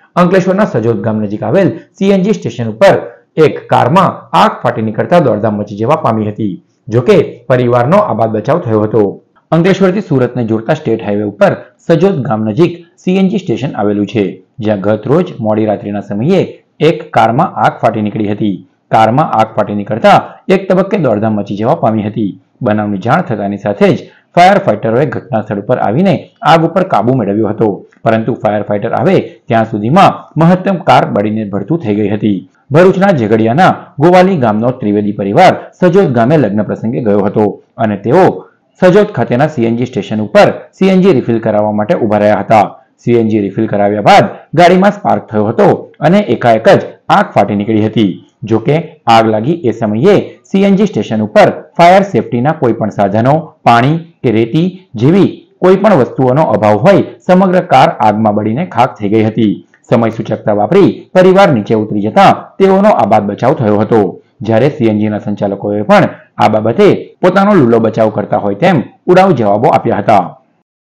અંકલેશ્વરના સજોદ ગામ નજીક આવેલ સીએનજી સ્ટેશન ઉપર એક કારમાં આગ ફાટી નીકળતા દોડધામ મચી જવા પામી હતી. જોકે પરિવારનો આબાદ બચાવ થયો હતો. અંકલેશ્વરથી સુરતને જોડતા સ્ટેટ હાઈવે ઉપર સજોદ ગામ નજીક સીએનજી સ્ટેશન આવેલું છે, જ્યાં ગત રોજ મોડી રાત્રિના સમયે એક કારમાં આગ ફાટી નીકળી હતી. કારમાં આગ ફાટી નીકળતા એક તબક્કે દોડધામ મચી જવા પામી હતી. બનાવની જાણ થતાની સાથે જ ફાયર ફાઈટરોએ ઘટના સ્થળ પર આવીને આગ ઉપર કાબુ મેળવ્યો હતો, પરંતુ ફાયર ફાઈટર આવે ત્યાં સુધીમાં મહત્તમ કાર બળીને ભડતું થઈ ગઈ હતી. ભરૂચના ઝઘડિયાના ગોવાલી ગામનો ત્રિવેદી પરિવાર સજોદ ગામે લગ્ન પ્રસંગે ગયો હતો અને તેઓ સજોદ ખાતેના સીએનજી સ્ટેશન ઉપર સીએનજી રિફિલ કરાવવા માટે ઉભા રહ્યા હતા. સીએનજી રિફિલ કરાવ્યા બાદ ગાડીમાં સ્પાર્ક થયો હતો અને એકાએક જ આગ ફાટી નીકળી હતી. જોકે આગ લાગી એ સમયે સીએનજી સ્ટેશન ઉપર ફાયર સેફટીના કોઈ પણ સાધનો, પાણી કે રેતી જેવી કોઈ પણ વસ્તુઓનો અભાવ હોય સમગ્ર કાર આગમાં બળીને ખાખ થઈ ગઈ હતી. સમય સૂચકતા વાપરી પરિવાર નીચે ઉતરી જતા તેઓનો આબાદ બચાવ થયો હતો. જ્યારે સીએનજીના સંચાલકોએ પણ આ બાબતે પોતાનો લૂલો બચાવ કરતા હોય તેમ ઉડાવ જવાબો આપ્યા હતા.